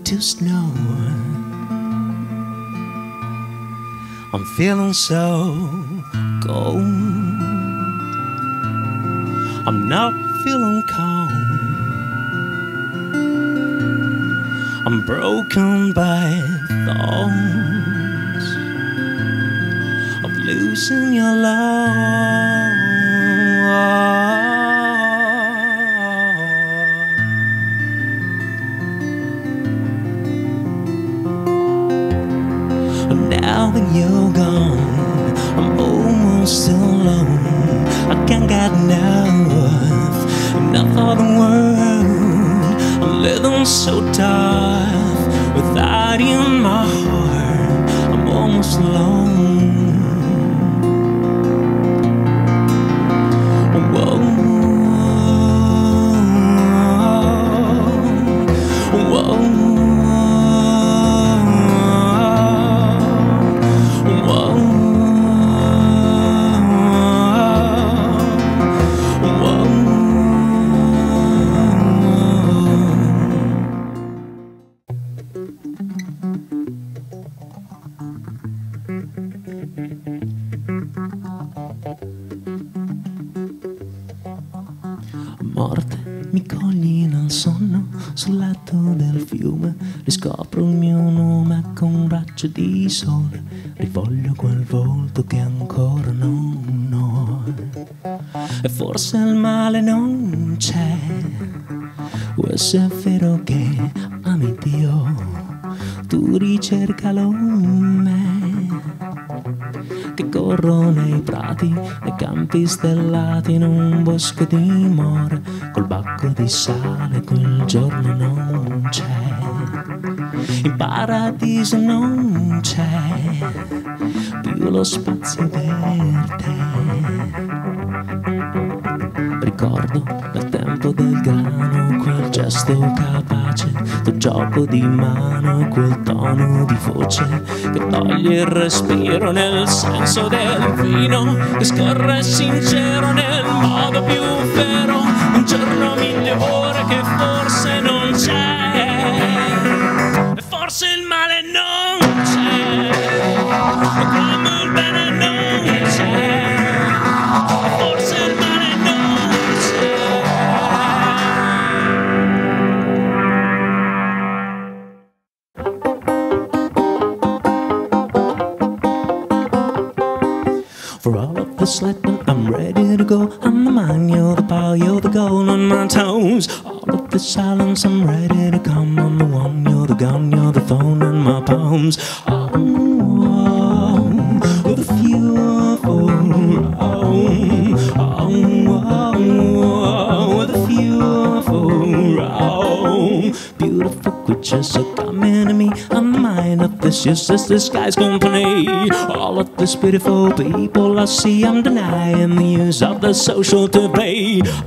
to snow. I'm feeling so cold. I'm not feeling calm. I'm broken by thoughts of losing your love. Now that you're gone, I'm almost alone. I can't get enough of the world. I'm living so tough without you in my heart. I'm almost alone. Whoa, whoa. Morte, mi cogli nel sonno sul letto del fiume, riscopro il mio nome con un raggio di sole, rivoglio quel volto che ancora non ho. E forse il male non c'è, o se è vero che ami Dio, tu ricercalo in me, che corro nei prati, nei campi stellati, in un bosco di more, col bacco di sale quel giorno non c'è. In paradiso non c'è più lo spazio per te. Ricordo nel tempo del grano quel gesto capace, tuo gioco di mano, quel tono di voce che toglie il respiro nel senso del vino, che scorre sincero nel modo più vero. Un giorno, 1000 ore che forse non c'è, e forse il male non c'è, e come il bene non c'è, e forse il male non c'è. For all of the sledding, I'm ready to go. I'm the man, you're the pal, you're the goal on my toes. All of the silence, I'm ready to come. I'm the one, you're the gun, you're the phone in my palms. Oh, with a few of with a few of beautiful creatures so coming to me. I'm the mind of this, yes, this guy's company. All of this beautiful people I see, I'm denying the use of the social debate.